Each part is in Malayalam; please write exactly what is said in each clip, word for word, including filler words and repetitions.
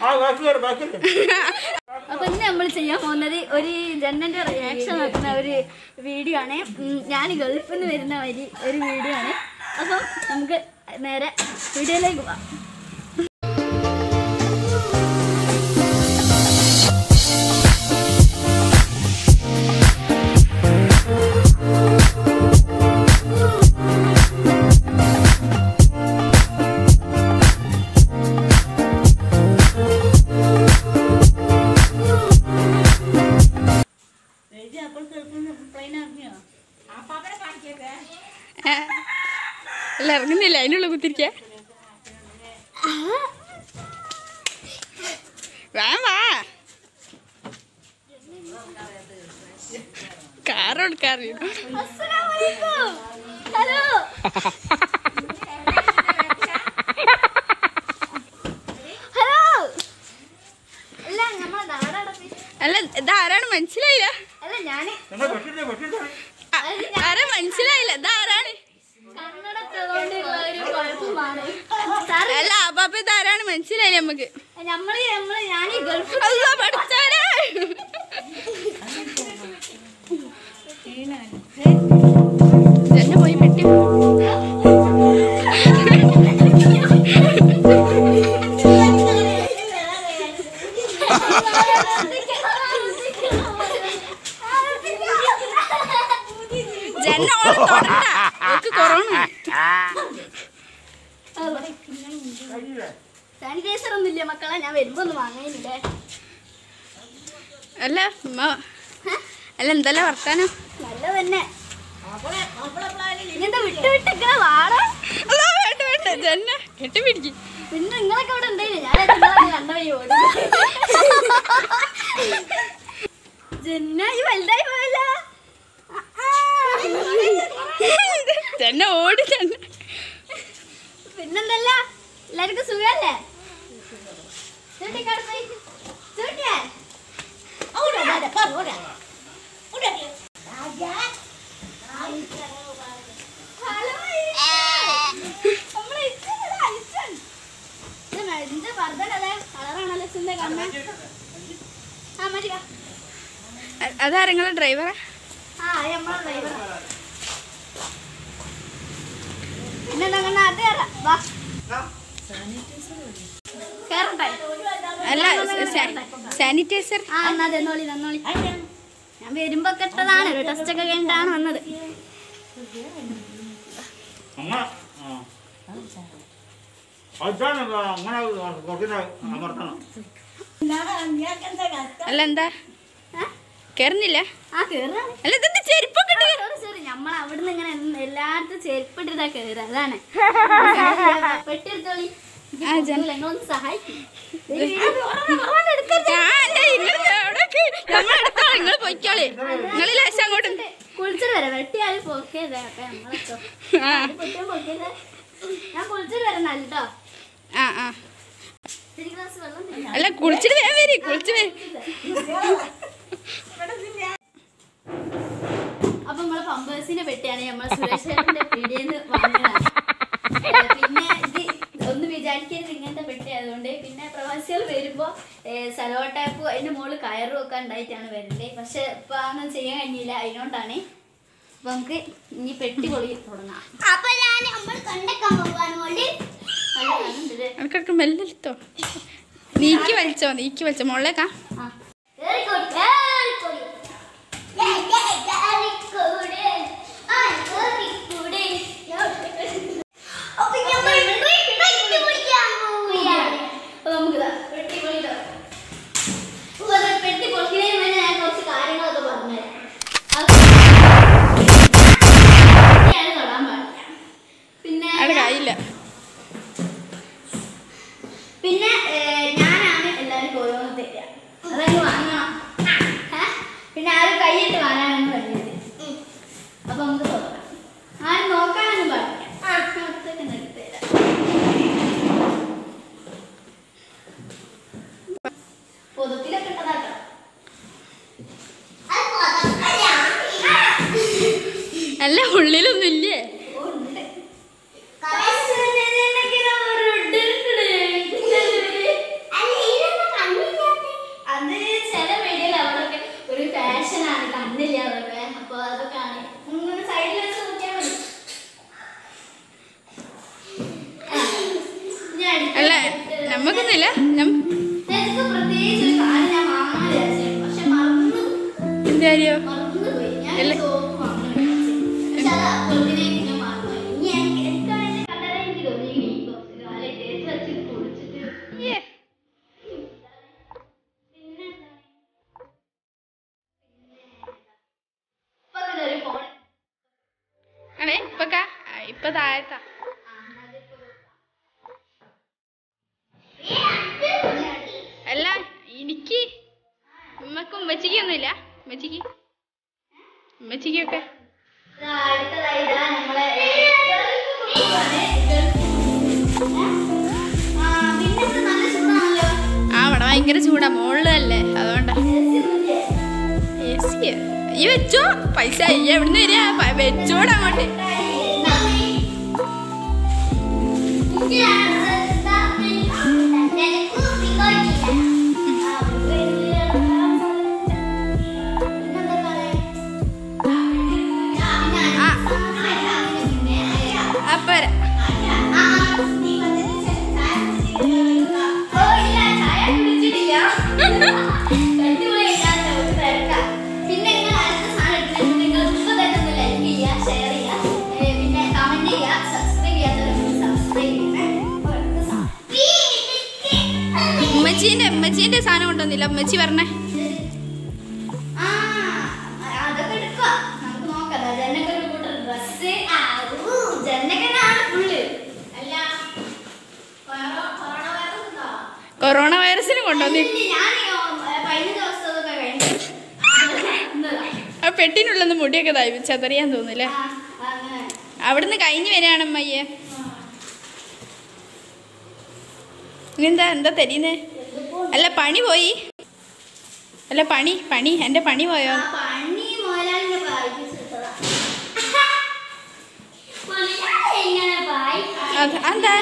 അപ്പൊ ഇന്ന് നമ്മൾ ചെയ്യാൻ പോകുന്നത് ഒരു ജനന്റെ റിയാക്ഷൻ നോക്കുന്ന ഒരു വീഡിയോ ആണ്. ഞാൻ ഗൾഫിൽ നിന്ന് വരുന്ന വരി ഒരു വീഡിയോ ആണ്. അപ്പം നമുക്ക് നേരെ വീഡിയോയിലേക്ക് പോവാം. അല്ല ഇറങ്ങുന്നില്ല, അതിനുള്ള കുത്തിരിക്ക വാ കാർ കൊടുക്കാറില്ല. അല്ല ഇതാരാണ് മനസ്സിലായില്ല, ആരാ മനസ്സിലായില്ല, ഇതാരാണ്? അല്ല അപ്പൊ ഇതാരാണ് മനസ്സിലായില്ല നമുക്ക്. പഠിച്ചാലേ പോയി പെട്ടി സാനിറ്റൈസർ ഒന്നുമില്ല മക്കളെ, ഞാൻ വരുമ്പോ ഒന്നും വാങ്ങാനില്ലേ. അല്ല അല്ല എന്തല്ല വർത്താനം? നല്ല തന്നെ. ഇങ്ങനത്തെ വിട്ട് വിട്ടിങ്ങനെ വാടാ. കെട്ടി പിടിക്കും. പിന്നെ നിങ്ങളൊക്കെ ഇവിടെ ഉണ്ടായില്ലേ, ഞാൻ കണ്ട വഴി ഓടി. ജന്ന ഈ വലുതായി പോയല്ല. ജന്ന ഓടി. ജന്ന പിന്നെന്തല്ല, എല്ലാവർക്കും സുഖല്ലേ? അതാ നിങ്ങളെ ഡ്രൈവറാ? അല്ല സാനിറ്റൈസർ ഞാൻ വരുമ്പോ കെട്ടതാണ്, ടെസ്റ്റ് ഒക്കെ കഴിഞ്ഞിട്ടാണ് വന്നത്. അല്ല എന്താ കേറുന്നില്ല? അല്ല ഇതെന്താ ചെരുപ്പൊക്കെ നമ്മൾ അവിടുന്ന് ഇങ്ങനെ എല്ലായിടത്തും ചെരുപ്പിട്ടിട്ടാ കേറ. അതാണ് പെട്ടിയെടുത്തോളി, നിങ്ങളൊന്ന് സഹായിക്കും. നിങ്ങൾ പൊയ്ക്കോളി, നിങ്ങൾ ലേശം അങ്ങോട്ട് കുളിച്ചിട്ട് വരാം. വെട്ടിയാൽ പൊക്കിയതേ പൊക്കിയത് ഞാൻ കുളിച്ചിട്ട് വരാം നല്ലോ. ആ ആ അല്ല കുളിച്ചിട്ട് വേഗം വരി, കുളിച്ച് വരി. അപ്പൊ നമ്മളെ പമ്പേഴ്സിനെ പെട്ടിയാണ് നമ്മൾ സുരേഷേട്ടന്റെ പീടിയെന്ന് വാങ്ങിയതാണ്. പിന്നെ ഇത് ഒന്ന് വിചാരിക്കരുത് ഇങ്ങനത്തെ പെട്ടി ആയതുകൊണ്ട്. പിന്നെ പ്രവാസികൾ വരുമ്പോ സലോ ടാപ്പ് അതിന്റെ മുകളിൽ കയറ് വെക്കാൻ ഉണ്ടായിട്ടാണ് വരുന്നത്. പക്ഷെ ഇപ്പൊ അതൊന്നും ചെയ്യാൻ കഴിഞ്ഞില്ല, അതിനോണ്ടാണ്. അപ്പൊ നമുക്ക് ഇനി പെട്ടി പൊളി തുടങ്ങാം. എനിക്കൊക്കെ മെല്ലെടുത്തോ, നീക്കി വലിച്ചോ, നീക്കി വലിച്ചോ മുകളിലേക്കാ. പിന്നെ ഞാനാണ് എല്ലാവർക്കും ഓരോന്ന് തരിക, അതങ്ങ് വാങ്ങണം. പിന്നെ ആരും കൈയിട്ട് വാങ്ങാനൊന്നും കഴിയത്. അപ്പൊ നമുക്ക് നോക്കാം, ആരും നോക്കാനൊന്നും പാടില്ല. പൊതുക്കിലൊക്കെ ഇട്ടതാട്ടോ. അല്ല ഉള്ളിലൊന്നും ഇല്ലേ? ഉണ്ട്. നമുക്കൊന്നുമില്ല. എന്ത് കാര്യോ ആണേ ഇപ്പൊ ഇപ്പൊ താഴത്താ. അല്ല എനിക്ക് ഉമ്മക്കും ഉമ്മച്ചിക്കൊന്നുമില്ല. ഉമ്മച്ചിക്ക് ഉമ്മച്ചിക്കൊക്കെ ആ അവിടെ ഭയങ്കര ചൂടാ, മുകളിലല്ലേ, അതുകൊണ്ടാ. എ സി ഈ വെച്ചോ, പൈസ ഈ എവിടുന്ന് വരിക, വെച്ചോടാ അങ്ങോട്ട്. ഉമ്മച്ചീന്റെ ഉമ്മച്ചീന്റെ സാധനം കൊണ്ടുവന്നില്ല. ഉമ്മച്ചി പറഞ്ഞേ കൊറോണ വൈറസിന് കൊണ്ടുവന്നി. ആ പെട്ടിനുള്ളൊന്ന് മുടിയൊക്കെ ഇതായി ചതറിയാൻ തോന്നില്ലേ. അവിടുന്ന് കഴിഞ്ഞു വരികയാണ് അമ്മയ്യെ. ഇനിന്താ എന്താ തരീന്നേ? അല്ല പണി പോയി. അല്ല പണി പണി എൻ്റെ പണി പോയോ? എന്താ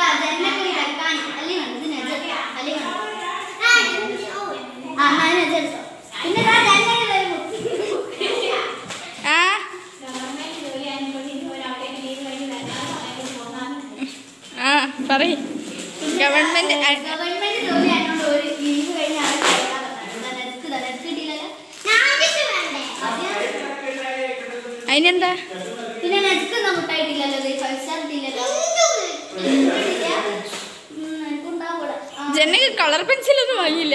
ആ പറയ്. ഗവൺമെന്റ് അതിനെന്താ ജനക്ക് കളർ പെൻസിലൊന്നും വാങ്ങിയില്ല.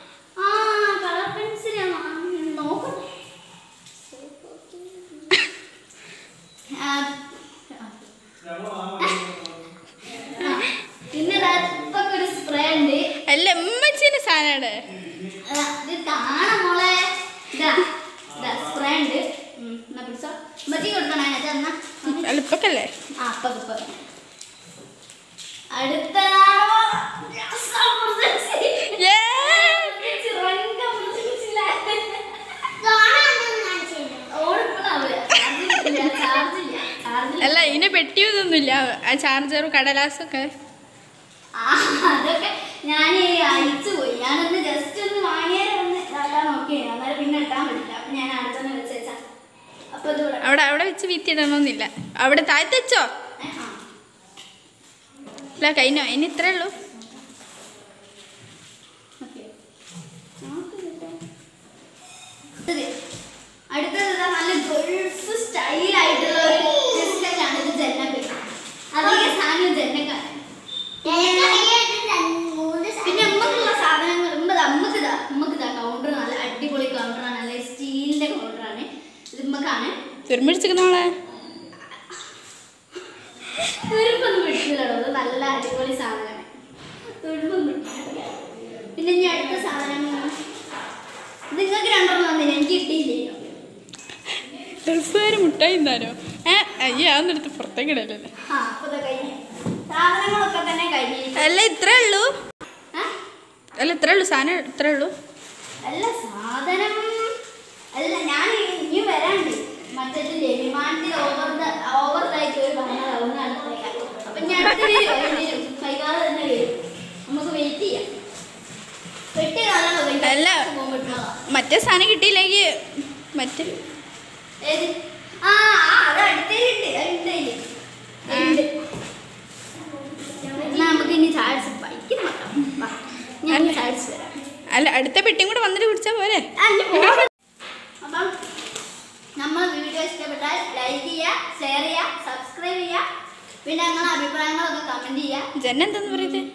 അല്ല ഉമ്മച്ചീന്റെ സാധനമാണ്. എളുപ്പക്കല്ലേ? അല്ല ഇതിന് പെട്ടിയൊന്നുമില്ല. ആ ചാർജറും കടലാസൊക്കെ അതൊക്കെ ഞാൻ അയച്ചു പോയി. ഞാനൊന്ന് ജസ്റ്റ് ഒന്ന് വാങ്ങിയാലൊന്ന് ഇതാക്കാൻ നോക്കി. അന്നേരം പിന്നെ ഇട്ടാൻ പറ്റില്ല. അപ്പൊ ഞാൻ അടുത്തൊന്ന് വെച്ചാ അപ്പൊ അവിടെ അവിടെ വെച്ച് വീത്തിയിടണമെന്നില്ല. അവിടെ താഴ്ത്തി വെച്ചോ. അല്ല കഴിഞ്ഞോ? ഇനി ഇത്രേ ഉള്ളൂ. അടുത്തത് നല്ല ഗൾഫ് സ്റ്റൈലായിട്ടുള്ള ഒരു ഡ്രസ്സാണ് ഇത്. ജന്നക്ക് അധികം സാധനം ജന്നക്കാണ്. പിന്നെ അമ്മക്കുള്ള സാധനങ്ങൾ അമ്മക്ക് ഇതാ അമ്മക്ക് ഇതാ കൗണ്ടർ നല്ല അടിപൊളി കൗണ്ടറാണ്. നല്ല സ്റ്റീലിന്റെ കൗണ്ടറാണ് ഇത്. ഉമ്മക്കാണ് തുരുമ്പിടിച്ചിരിക്കുന്നോളെ തുരുമ്പൊന്നും പിടിച്ചില്ലടോ. ഇത് നല്ല അടിപൊളി സാധനമാണ്. തുരുമ്പൊന്നും പിടിക്കില്ല. പിന്നെ ഇനി അടുത്ത സാധനങ്ങൾ നിങ്ങൾക്ക് രണ്ടെണ്ണം തന്നില്ല, എനിക്ക് കിട്ടിയില്ലല്ലോ. ഗൾഫുകാർ മുട്ടായി എന്താണോ? ഏ അയ്യോ അതൊന്നെടുത്ത് പുറത്തേക്ക് ഇടല്ലേ. അല്ല ഇത്രേ ഉള്ളൂ. അല്ല ഇത്രേ ഉള്ളൂ സാധനം. ഇത്രേ ഉള്ളൂ. അല്ല സാധനം അല്ല ഞാൻ ഇനി വരാണ്ട് മറ്റേ വിമാനത്തിൽ ഓവർ ഓവർതായിട്ട് ഒരു പറഞ്ഞതാണ്. അപ്പൊ ഞാൻ കൈകാതെ തന്നെ വരും. നമുക്ക് വെയിറ്റ് ചെയ്യാം. അല്ല മറ്റേ സാധനം കിട്ടിയില്ലെങ്കിൽ മറ്റേ നമുക്ക് ഇനി ചായ ബൈക്കിന് നോക്കാം. ജന എന്താന്ന് പറയുന്നത്